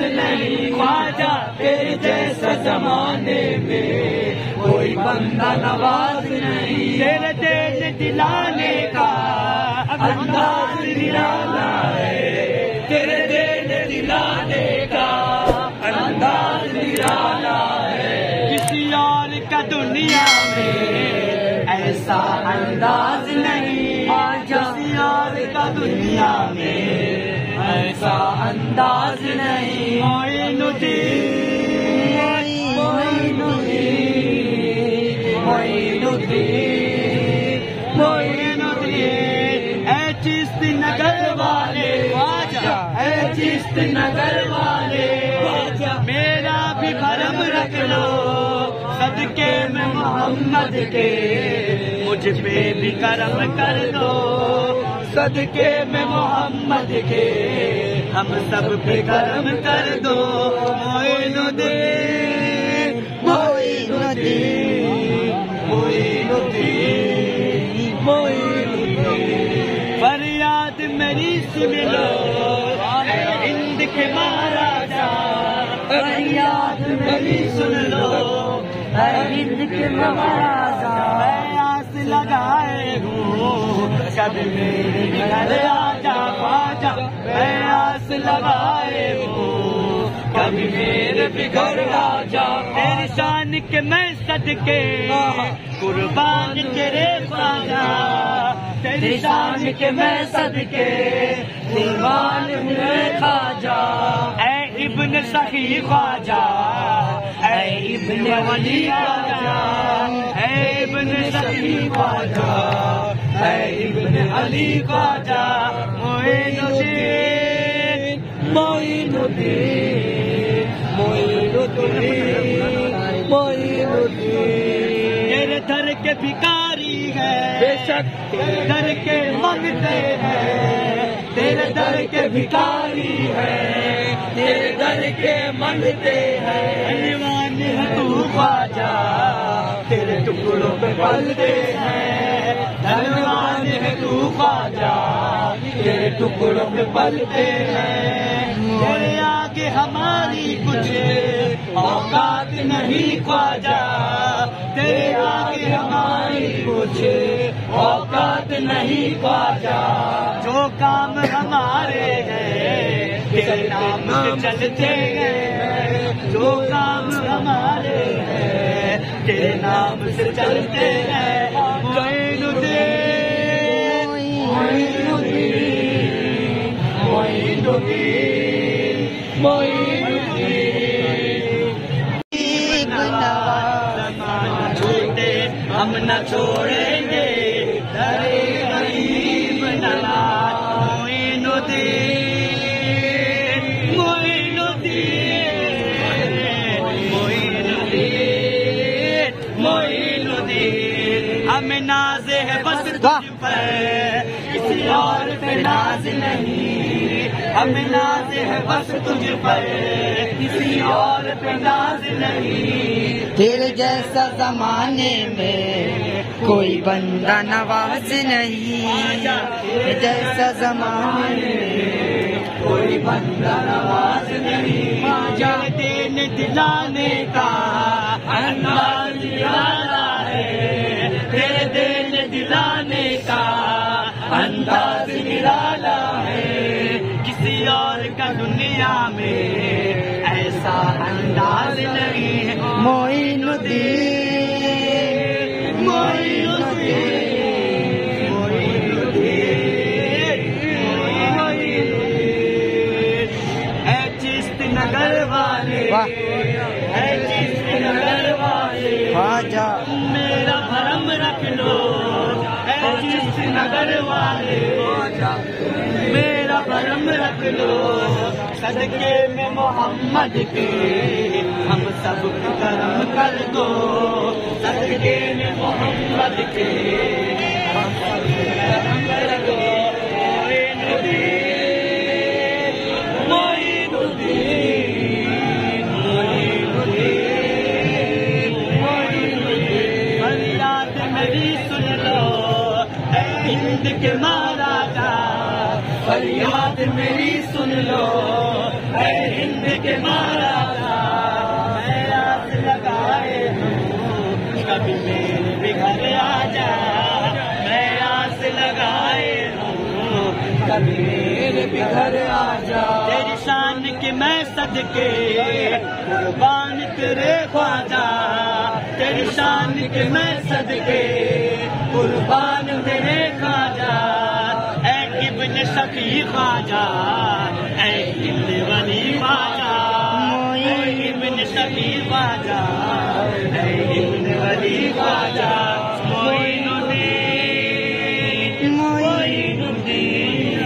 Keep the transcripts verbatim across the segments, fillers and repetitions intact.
نہیں خواجہ تیرے جیسا زمانے میں کوئی بندہ نواز نہیں، تیرے دل دلانے کا انداز نرالا ہے، تیرے دل دلانے کا انداز نرالا ہے، کسی اور کا دنیا میں ایسا انداز نہیں، کسی اور کا دنیا میں ایسا انداز نہیں، معین الدین معین الدین معین الدین معین الدین، اے چشت نگر والے اے چشت نگر والے میرا بھی بھرم رکھ لو، صدقے میں محمد کے مجھ پہ بھی کرم کر دو، صدقے میں محمد کے ہم سب پہ کرم کر دو، معین الدین معین الدین معین الدین معین الدین، فریاد میری سن لو اے ہند کے مہاراجا، فریاد میری سن لو اے ہند کے مہاراجا، میں آس لگائے ہوں کبھی میرے گھر آجا خواجہ، میں آس لگائے ہوں کبھی میرے بھی گھر آجا، تیری شان کے میں صدقے قربان تیرے خواجہ، تیری شان کے میں صدقے قربان تیرے خواجہ، اے ابن سخی خواجہ اے ابن ولی خواجہ، اے ابن سخی خواجہ اے ابن علی خواجہ، معین الدین معین الدین معین الدین معین الدین، تیرے در کے بھکاری ہے بے شک، تیرے در کے منگتے ہیں، تیرے در کے بھکاری ہے، تیرے در کے منگتے ہیں، دیوان ہے تو خواجہ تیرے ٹکڑوں پہ پلتے ہیں، دھنوان ہے تو خواجہ تیرے ٹکڑوں پہ پلتے ہیں، تیرے آگے ہماری کچھ اوقات نہیں خواجہ، تیرے آگے ہماری کچھ اوقات نہیں خواجہ، جو کام ہمارے ہیں تیرے نام سے چلتے ہیں، جو کام ہمارے ہیں تیرے نام سے چلتے ہیں، معین الدین معین الدین معین الدین معین الدین، چھوٹے ہم نہ چھوڑیں گے درے غریب نواز، معین الدین معین الدین معین الدین معین الدین، ہمیں ناز ہے بس تجھ پر کسی اور پہ ناز نہیں، ہمیں ناز ہے بس تجھ پر کسی اور پہ ناز نہیں، تیرے جیسا زمانے میں کوئی بندہ نواز نہیں، تیرے جیسا زمانے میں کوئی بندہ نواز نہیں، تیرے دین دلانے کا انداز نرالا ہے، تیرے دین دلانے کا انداز نرالا ہے، کسی اور کا دنیا میں ایسا انداز نہیں ہے، معین الدین معین الدین معین الدین معین الدین، اے چشت نگر والے اے چشت نگر والے خواجہ میرا بھرم رکھ لو، اے چشت نگر والے میرا بھرم رکھ لو، صدقے میں محمد کے ہم سب کو کرم کر دو، صدقے میں محمد کے ہم سب کو کرم کر دو، معین الدین معین الدین معین الدین معین الدین، فریاد میری سن لو اے ہند کے مہاراجا، فریاد میری سن لو اے ہند بند کے مارا تھا میں آس لگائے ہوں کبھی میرے بھی گھر آ جا میں آس لگائے ہوں کبھی میرے بھی گھر آ جا تیری شان کے میں صدقے قربان تیرے خواجہ تیری شان کے میں صدقے قربان تیرے خواجہ اے ابن شفیع خواجہ اے ابن ولی خواجہ اے ابن شفیع خواجہ اے ابن ولی خواجہ معین الدین معین الدین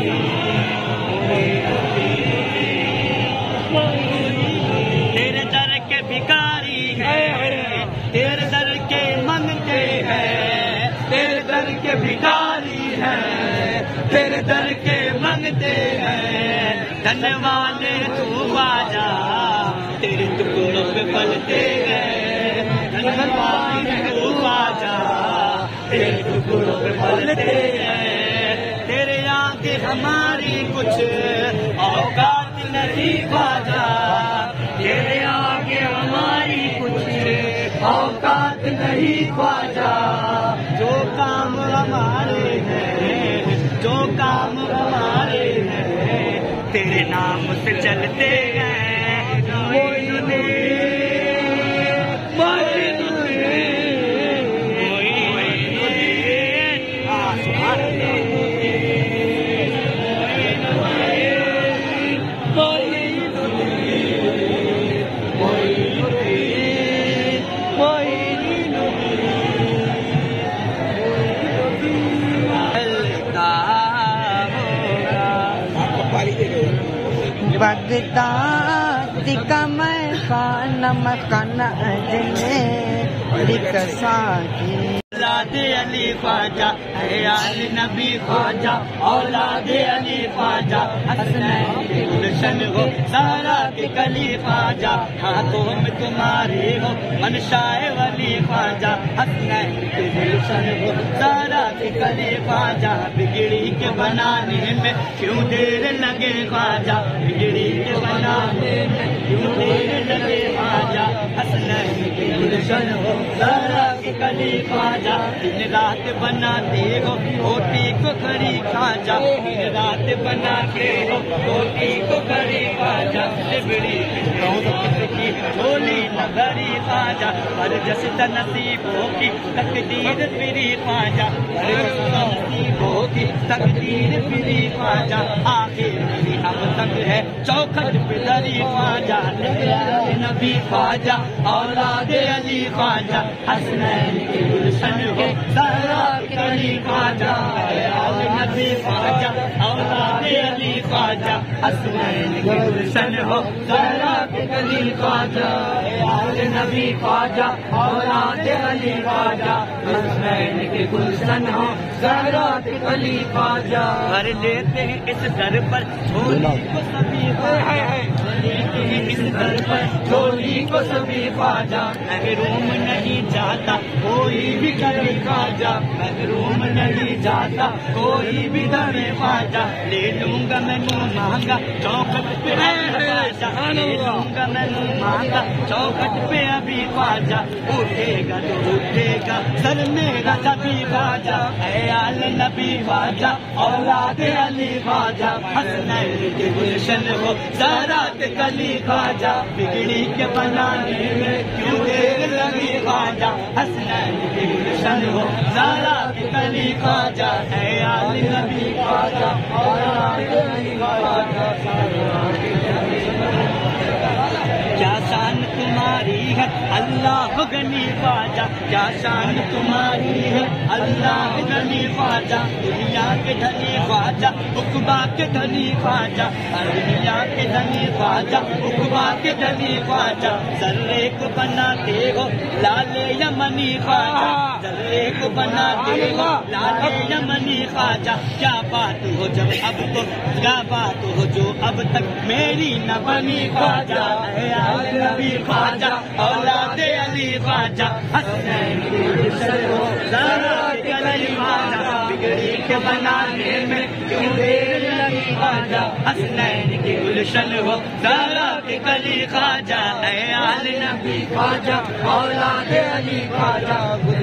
تیرے در کے بھکاری ہے تیرے در کے منگتے ہیں تیرے در کے بھکاری ہے تیرے در کے منگتے ہیں دھن والے تو خواجہ تیرے ٹکڑوں پہ پلتے ہیں دھن والے تو خواجہ تیرے ٹکڑوں پہ پلتے ہیں تیرے آگے ہماری کچھ اوقات نہیں خواجہ تیرے آگے ہماری کچھ اوقات نہیں خواجہ جو کام ہمارے ہیں جو کام ہمارے ہیں تیرے نام سے چلتے ہیں معین الدین معین الدین معین الدین آسمان بغداد کا میں خانہ مکان اجلے لکھا کی اولاد علی خواجہ اے آل نبی خواجہ اولاد علی خواجہ حسنین کے گلشن ہو سارا کے کلی خواجہ ہاتھوں میں تمہارے ہو منشائے ولی خواجہ حسنین کے گلشن ہو سارا کے کلی خواجہ بگڑی کے بنانے میں کیوں دیر لگے خواجہ بگڑی کے بنانے میں کیوں دیر لگے خواجہ حسنین کے گلشن ہو سارا کے کلی خواجہ دن رات بناتے ہو روٹی کو کھڑی خواجہ دن رات بناتے ہو روٹی کو کھڑی خواجہ لبڑی کی چولی نگری خواجہ ہر جس نصیبوں کی تقدیر پھری خواجہ ہر جس نصیبوں کی تقدیر پھری خواجہ آخر میری اب تک ہے چوکھٹ پہ دری خواجہ نبی خواجہ اولاد علی خواجہ حسنین کے گلشن ہو سارا کلی خواجہ آل نبی خواجہ اولاد علی خواجہ حسنین کے گلشن ہو سارا کلی خواجہ آل نبی خواجہ اولاد علی خواجہ حسنین کے گلشن ہو سارا کلی خواجہ بھر لیتے ہیں اس در پر جھولی کو سبھی لیتے ہیں اس در پر جھولی کو سبھی خواجہ محروم نہیں جاتا کوئی بھی کبھی خواجہ محروم نہیں جاتا کوئی بھی دبے خواجہ لے لوں گا میں منہ مانگا چوکھٹ پہ خواجہ لے لوں گا میں منہ مانگا چوکھٹ پہ ابھی خواجہ اٹھے گا تو اٹھے گا سر میرا جبھی خواجہ اے آل نبی خواجہ اولاد علی خواجہ حسنین کے گلشن ہو سارا کے کلی خواجہ بگڑی کے بنانے میں کیوں دیر لگی خواجہ حسنین کے گلشن ہو سارا کے کلی خواجہ اے آل نبی خواجہ اولاد علی خواجہ کیا شان تمہاری ہے اللہ غنی خواجہ کیا شان تمہاری ہے اللہ غنی خواجہ دنیا کے دھنی خواجہ عقبا کے دھنی خواجہ دنیا کے دھنی خواجہ عقبا کے دھنی خواجہ ذرے کو بناتے ہو لال یمنی خواجہ ذرے کو بناتے ہو لال یمنی خواجہ کیا بات ہو جب اب تو کیا بات ہو جو اب تک میری نہ بنی خواجہ اے آل نبی خواجہ اولاد علی خواجہ حسنین کے گلشن ہو سارا کے کلی خواجہ بگڑی کے بنانے میں کیوں دیر لگی خواجہ حسنین کی گلشن ہو زہرا کے کلی خواجہ اے آل نبی خواجہ اولاد علی خواجہ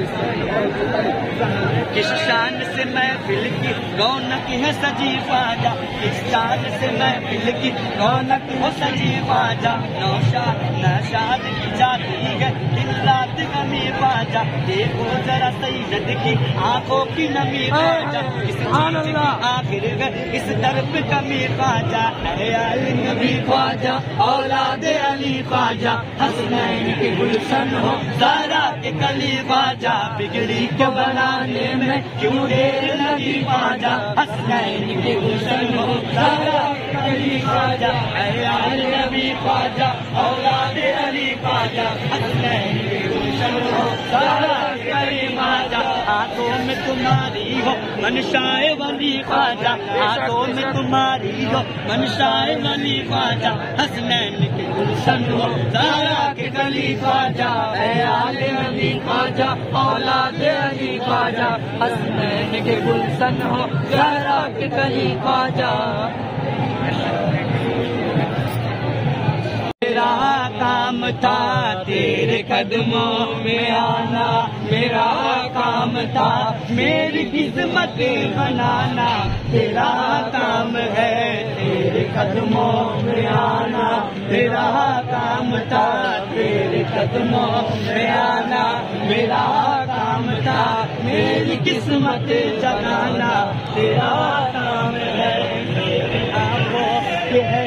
کس شان سے محفل کی رونق ہے سجی خواجہ کس شان سے محفل کی رونق ہے سجی خواجہ نوشاد نشاد کی جاتی ہے دن رات غمی خواجہ دیکھو ذرا سید کی آنکھوں کی نمی خواجہ اس چیز کی آخر ہے اس طرف کمی خواجہ اے آل نبی خواجہ اولاد علی خواجہ حسنین کی گلشن ہو زہرا کے کلی خواجہ بگڑی کو بنانے میں کیوں دیر لگی خواجہ حسنین کی گلشن ہو زہرا کے کلی خواجہ اے آل نبی خواجہ اولاد علی خواجہ حسنین کی گلشن ہو زہرا کے کلی خواجہ ہاتھوں میں تمہاری ہو منشائے ولی خواجہ ہاتھوں میں تمہاری ہو منشائے ولی خواجہ حسنین کی گلشن ہو زہرا کے کلی خواجہ اے آل نبی خواجہ اولاد علی خواجہ حسنین کے گلشن ہو زہرا کے کلی خواجہ میرا کام تھا تیرے قدموں میں آنا میرا کام تھا میری قسمت بنانا تیرا کام ہے تیرے قدموں میں آنا میرا کام تھا تیرے قدموں میں آنا میرا کام تھا میری قسمت جگانا تیرا کام ہے میرے آنکھوں کے ہے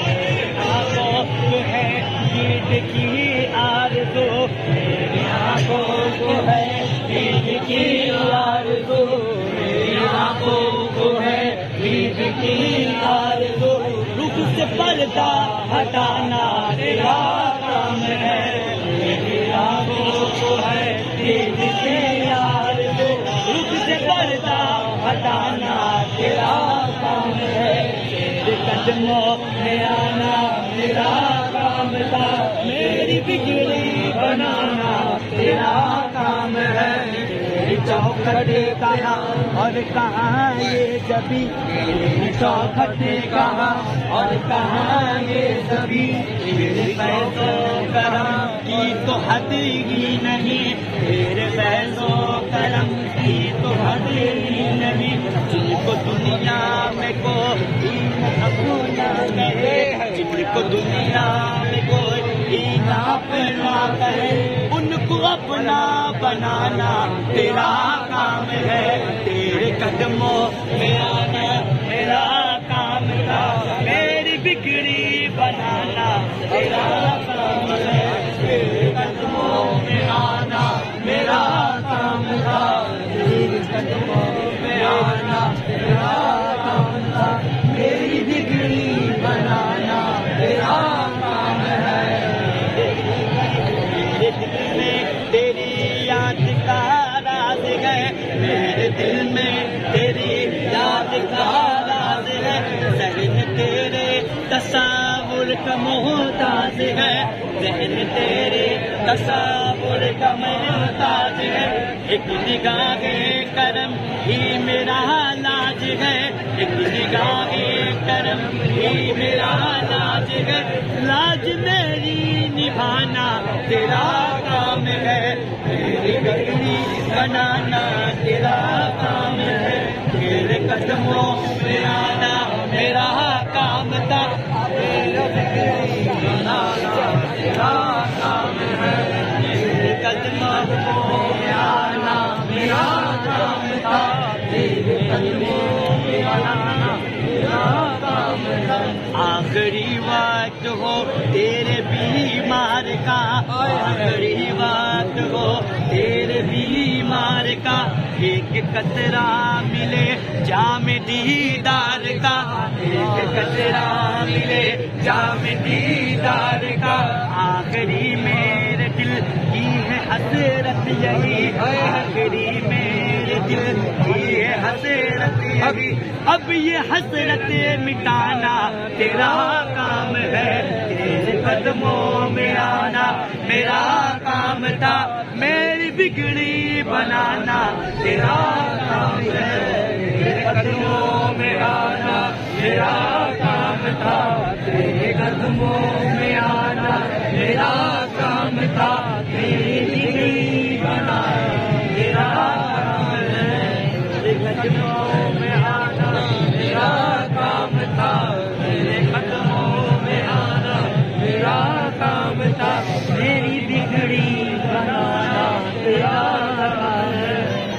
ہے عید کی آرزو میری آنکھوں کو ہے عید کی آرزو میری آنکھوں کو ہے عید کی آرزو رخ سے پردہ ہٹانا تیرا کام ہے میری آنکھوں کو ہے عید کی آرزو رخ سے پردہ ہٹانا تیرا کام ہے تیرے قدموں میں آنا تیرا کام تھا میری بگڑی بنانا تیرا کام ہے تیری چوکھٹ کہاں اور کہاں یہ جبھی تیری چوکھٹ کہاں اور کہاں یہ سبھی تیرے پیسوں کرم کی تو حد ہی نہیں تیرے پیسوں کرم کی تو حد ہی نہیں جن کو دنیا میں کوئی اپنا کہے جن کو دنیا میں کوئی اپنا کہے ان کو اپنا بنانا تیرا کام ہے تیرے قدموں میں آنا میرا کام تھا میری بگڑی بنانا تیرا کام ہے تیرے قدموں میں آنا میرا کام تھا تیرے قدموں میں آنا میرا کام تھا میری بگڑی بنانا تیرا کام ہے میرے دل میں تیری یاد کا راز ہے میرے دل میں تیری یاد کا راز ہے ذہن تیرے تصور کا محتاج ہے ذہن تیرے تصور کا محتاج ہے ایک نگاہ کرم ہی میرا لاج ہے ایک نگاہ کرم ہی میرا لاج ہے لاج میری نبھانا تیرا کام ہے میری بگڑی بنانا تیرا کام ہے تیرے قدموں میں آنا میرا کام تھا میرا بگڑی بنانا تیرا کام ہے تیرے قدموں میں آنا میرا کام تھا تیرے قدموں میں آنا میرا کام تھا آخری وقت ہو تیرے بیمار کا آخری وقت ہو تیرے بیمار کا ایک قطرہ ملے جام دیدار کا ایک قطرہ ملے جام دیدار کا آخری میرے دل کی ہے حسرت یہی آخری میرے دل کی ہے حسرت یہی اب یہ حسرت مٹانا تیرا کام ہے تیرے قدموں میں آنا میرا کام تھا میری بگڑی بنانا تیرا کام ہے قدموں میں آنا میرا کام تھا، تیرے قدموں میں آنا میرا کام تھا، تیری بگڑی بنانا میرا کام ہے، تیرے قدموں میں آنا میرا کام تھا، تیرے قدموں میں آنا میرا کام تھا، میری بگڑی بنانا تیرا کام ہے۔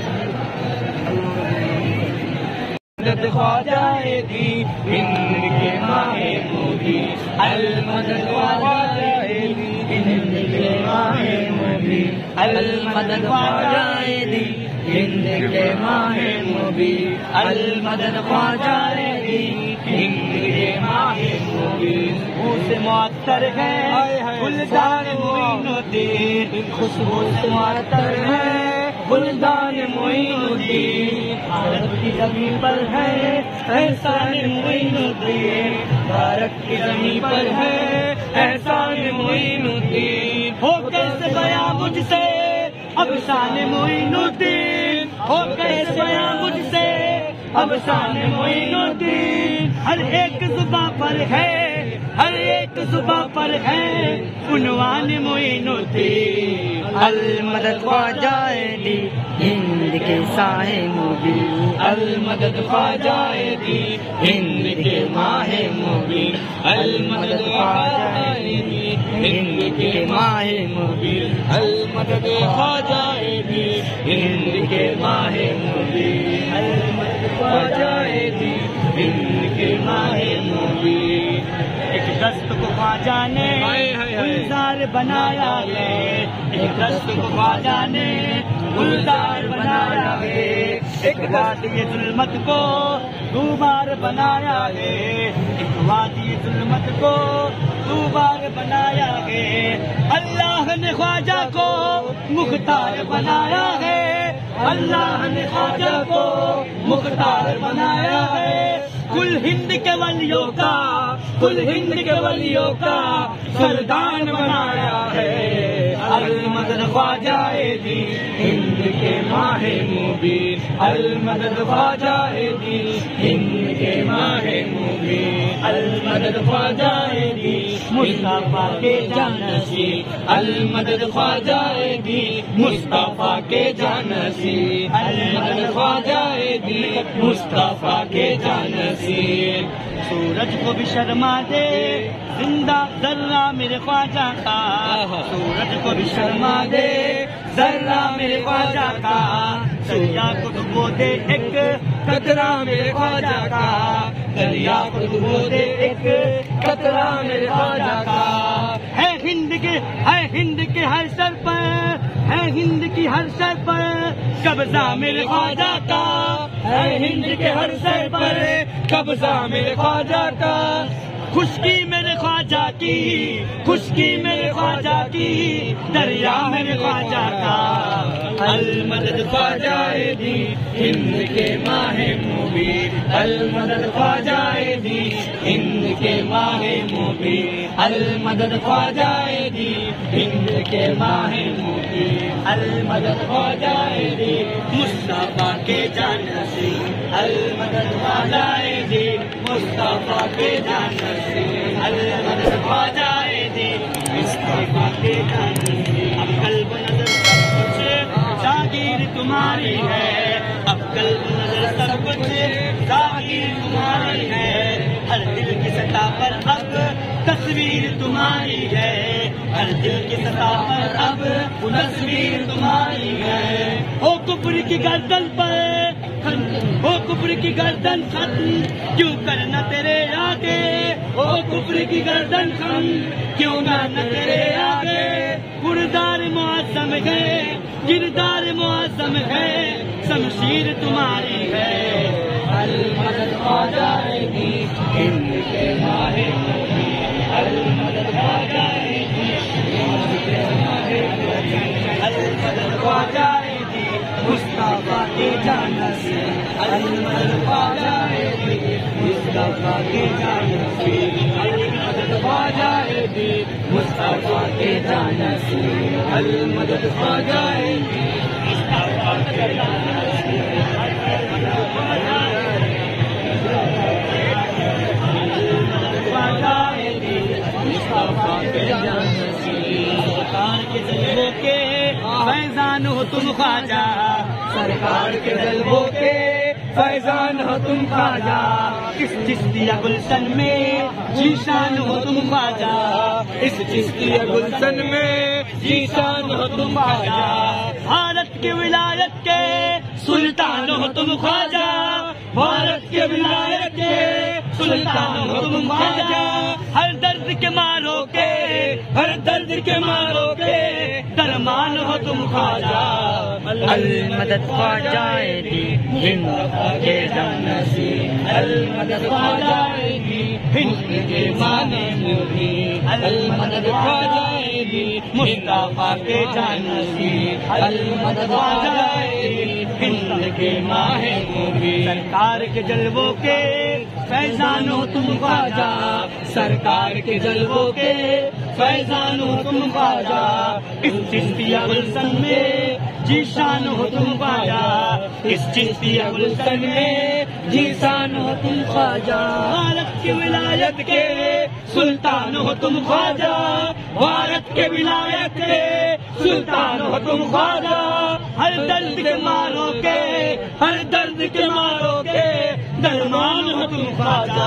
مدد خواجہ دی ہند کے ماہ مبی، المدد خواجہ دی ہند کے ماہ مبی، المدد خواجہ دی ہند کے ماہ مبی، المدد خواجہ دی ہند کے ماہ مبی، خوشبو سے معطر ہے گلدان معین الدین، خوشبو سے معطر ہے گلدان معین الدین، بھارت کی زمین پر ہے احسان معین الدین، بھارت کی زمین پر ہے احسان معین الدین، ہو کیسے بیاں مجھ سے اب شان معین الدین، ہو کیسے بیاں مجھ سے اب شان معین الدین، ہر ایک زباں پر ہے ہر ایک زباں پر ہے عنوان معین الدین، المدد خواجہ دی ہند کے شاہ مبی، المدد خواجہ دی ہند کے ماہ مبی، المدد خواجہ دی ہند کے ماہ مبی، المدد خواجہ دی ہند کے ماہ مبی، المدد خواجہ دی ہند کے ماہ مبی، ایک دست کو خواجہ نے گلزار بنایا ہے، ایک دست کو خواجہ نے گلزار بنایا ہے، ایک وادی ظلمت کو دوبار بنایا ہے، ایک وادی ظلمت کو دوبار بنایا ہے، اللہ نے خواجہ کو مختار بنایا ہے، اللہ نے خواجہ کو مختار بنایا ہے، کل ہند کے ولیوں کا کل ہند کے ولیوں کا سردار بنایا ہے، المدد خواجہ دی ہند کے ماہ مبین، المدد خواجہ دی ہند کے ماہ مبین، المدد خواجہ دی مصطفیٰ کے جانشین، المدد خواجہ دی مصطفیٰ کے جانشین، المدد خواجہ دی مصطفیٰ کے جانشین، سورج کو بھی شرما دے زندہ ذرہ میرے خواجہ کا، سورج کو بھی شرما دے ذرہ میرے خواجہ کا، دریا کو ڈبو دے ایک قطرہ میرے خواجہ کا، دریا کو ڈبو دے ایک قطرہ میرے خواجہ کا، ہے ہند کے ہے ہند کے ہر سر پر ہے ہند کی ہر سر پر قبضہ میرے خواجہ کا، ہے ہند کے ہر سر پر قبضہ میرے خواجہ کا، خشکی میرے خواجہ کی خشکی میرے خواجہ کی دریا میرے خواجہ کا، المدد خواجہ دی ہند کے ماہ مبین، المدد خواجہ دی ہند کے ماہ مبین، المدد خواجہ دی ہند کے ماہ مبین، المدد خواجہ دی مصطفیٰ کے جانشین، المدد خواجہ دی مصطفیٰ کے جانشین، المدد خواجہ دی مصطفیٰ کے جانشین، اب قلب نظر سب کچھ جاگیر تمہاری ہے، اب قلب نظر سب کچھ جاگیر تمہاری ہے، ہر دل کی سطح پر اب تصویر تمہاری ہے، ہر دل کی سطح پر اب تصویر تمہاری ہے، او کفر کی گردن پر او کفر کی گردن ختم کیوں کرنا تیرے آگے، او کفر کی گردن ختم کیوں کرنا تیرے آگے، کردار معظم ہے کردار معظم ہے، شمشیر تمہاری ہے، المدد خواجہ دی ہند کے ماہ مبین، المدد خواجہ دی ہند کے ماہ مبین، المدد خواجہ دی مصطفیٰ کے جانشین، المدد خواجہ دی مصطفیٰ کے جانشین، المدد خواجہ دی مصطفیٰ کے جانشین، المدد خواجہ دی مصطفیٰ کے جانشین، جانشین سرکار کے جلووں کے فیضان ہو تم خواجہ سرکار کے جلووں کے فیضان ہو تم خواجہ اس چشتیہ گلشن میں جیشان ہو تم خواجہ اس چشتیہ گلشن میں جیشان ہو تم خواجہ بھارت کے ولایت کے سلطان ہو تم خواجہ بھارت کے ولایت کے سلطان ہو تم خواجہ ہر درد کے مارو کے ہر درد کے مارو کے درمان ہو تم خواجہ المدد خواجہ دی ہند کے جانشین المدد خواجہ دی ہند کے مانے موری المدد خواجہ دی مصطفیٰ کے جانشین المدد خواجہ دی ہند کے ماہ موری سرکار کے جلووں کے فیضان ہو تم خواجہ سرکار کے جلووں کے فیضان ہو تم خواجہ اس چشتیہ گلشن میں جیشان ہو تم خواجہ اس چشتیہ گلشن میں جیشان ہو تم خواجہ بھارت کے ولایت کے سلطان ہو تم خواجہ بھارت کے ولایت کے سلطان ہو تم خواجہ ہر درد کے مارو کے ہر درد کے مارو کے درمان ہو تم خواجہ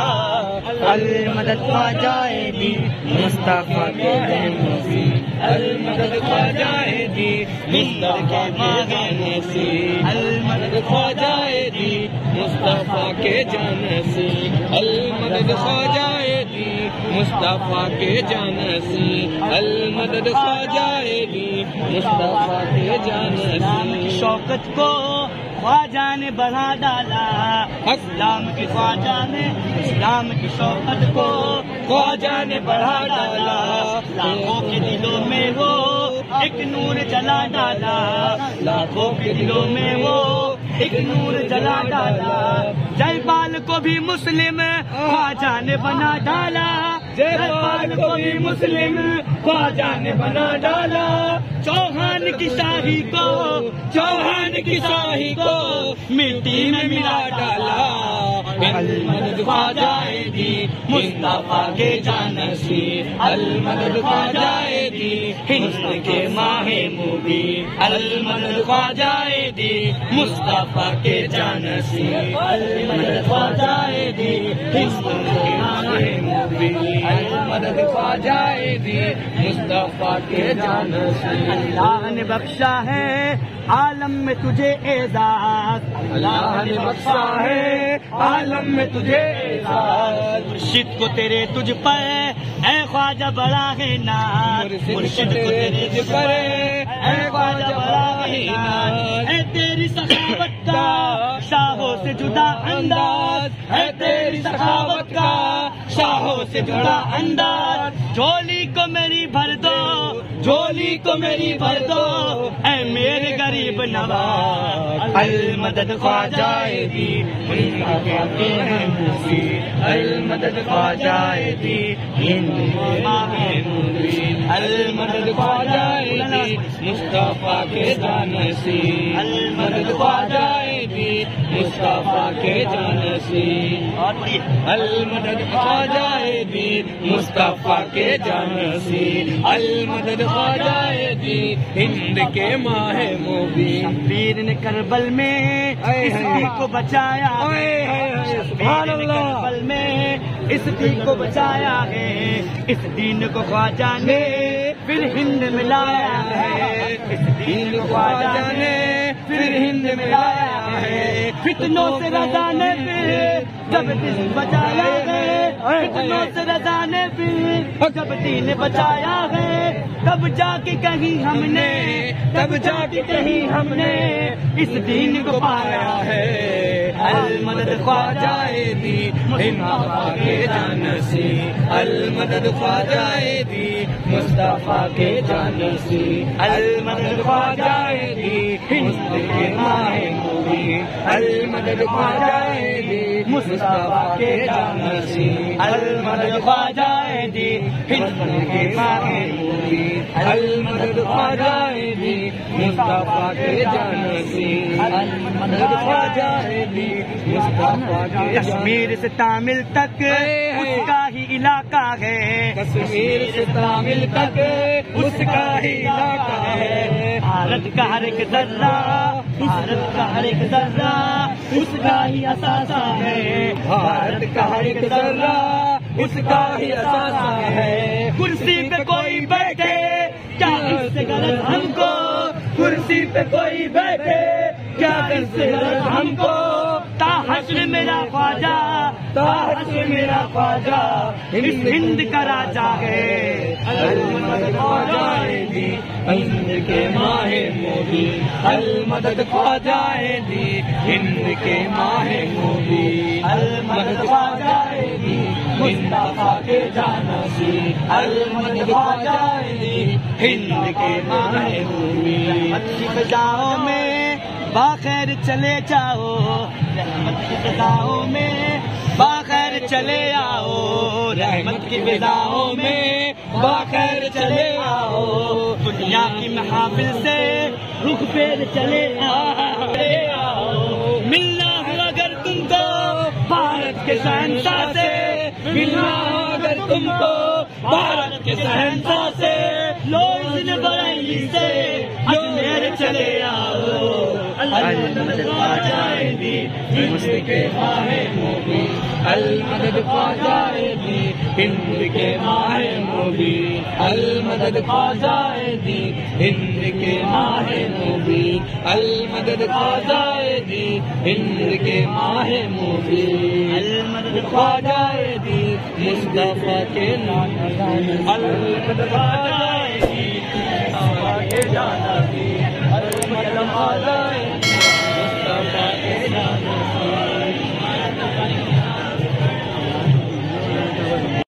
المدد خواجہ دی مصطفیٰ کے جانشین المدد خواجہ دی مصطفیٰ کے جانشین المدد خواجہ دی مصطفیٰ کے جانشین المدد خواجہ دی مصطفیٰ کے جانشین المدد خواجہ دی مصطفیٰ کے جانشین شوکت کو خواجہ نے بڑھا ڈالا اسلام کی خواجہ نے اسلام کی شوکت کو خواجہ نے بڑھا ڈالا لاکھوں کے دلوں میں وہ ایک نور جلا ڈالا لاکھوں کے دلوں میں وہ ایک نور جلا ڈالا جے پال کو بھی مسلم خواجہ نے بنا ڈالا جے پال کو بھی مسلم خواجہ نے بنا ڈالا چوہان کی شاہی کو چوہان کی شاہی کو مٹی میں ملا ڈالا المدد خواجہ دی مصطفیٰ کے جانشین المدد خواجہ دی ہند کے ماہ مبین المدد خواجہ دی مصطفیٰ کے جانشین المدد خواجہ دی ہند کے ماہ مبین المدد خواجہ دی مصطفیٰ کے جانشین اللہ نے بخشا ہے عالم میں تجھے اعزاز اللہ نے بخشا ہے عالم میں تجھے اعزاز مرشد کو تیرے تجھ پر اے خواجہ بڑا ہے ناز مرشد کو تیرے تجھ پر اے خواجہ بڑا ہے ناز اے تیری سخاوت کا شاہوں سے جدا انداز اے تیری سخاوت کا شاہوں سے جدا انداز جھولی کو میری بھر دو جھولی کو میری بھر دو اے میرے غریب نواز المدد خواجہ دی المدد خواجہ دی المدد خواجہ دی مصطفیٰ کے جانشین المدد خواجہ دی مصطفیٰ کے جانشین المدد خواجہ دی مصطفیٰ کے جانشین المدد خواجہ دی ہند کے ماہ مبین شبیر نے کربل میں اس دین کو بچایا سبحان اللہ کربل میں اس دین کو بچایا ہے اس دین کو خواجہ نے پھر ہند میں لایا ہے اس دین کو خواجہ نے پھر ہند میں لایا ہے فتنوں سے رضا نے پھر جب دین بچایا ہے فتنوں سے رضا نے پھر جب دین بچایا ہے تب جا کے کہیں ہم نے تب جا کے کہیں ہم نے اس دین کو پایا ہے المدد خواجہ دی مصطفیٰ کے جانشین المدد خواجہ دی مصطفیٰ کے جانشین المدد خواجہ دی ہند کے ماہ مبین المدد خواجہ دی مصطفیٰ کے جانشین المدد خواجہ دی ہند کے ماہ مبین المدد خواجہ دی مصطفیٰ کے جانشین المدد خواجہ دی مصطفیٰ کے کشمیر سے تامل تک اس کا ہی علاقہ ہے، کشمیر سے تامل تک اس کا ہی علاقہ ہے، بھارت کا ہر ایک ذرہ، بھارت کا ہر ایک ذرہ اس کا ہی اثاثہ ہے، بھارت کا ہر ایک ذرہ اس کا ہی اثاثہ ہے، کرسی پہ کوئی بیٹھے کیا اس سے غرض ہم کو، کرسی پہ کوئی بیٹھے کیا اس سے غرض ہم کو، تا حشر میرا خواجہ، تا حشر میرا خواجہ اس ہند کا راجا ہے، المدد خواجہ دی ہند کے ماہ موبی، المدد خواجہ دی ہند کے ماہ موبی، المدد خواجہ دی مصطفیٰ کے جانشین، المدد خواجہ دی ہند کے ماہ موبی، رحمت کی فضاؤں میں باخیر چلے جاؤ، رحمت کی فضاؤں میں باخیر چلے آؤ، رحمت کی فضاؤں میں باخیر چلے آؤ، دنیا کی محافل سے رخ پھیر چلے آؤ، ملنا ہو اگر تم کو بھارت کے شہنشاہ سے، ملنا ہو اگر تم کو بھارت کے شہنشاہ سے، لو اذن بریلی سے اجمیر چلے آؤ، المدد خواجہ دی ہند کے ماہ موبی، المدد خواجہ دی ہند کے ماہ موبی، المدد خواجہ دی ہند کے ماہ موبی، المدد خواجہ دی ہند کے ماہ موبی، المدد خواجہ دی مصطفیٰ کے نام، المدد خواجہ دی مصطفیٰ کے جانشین، المدد خواجہ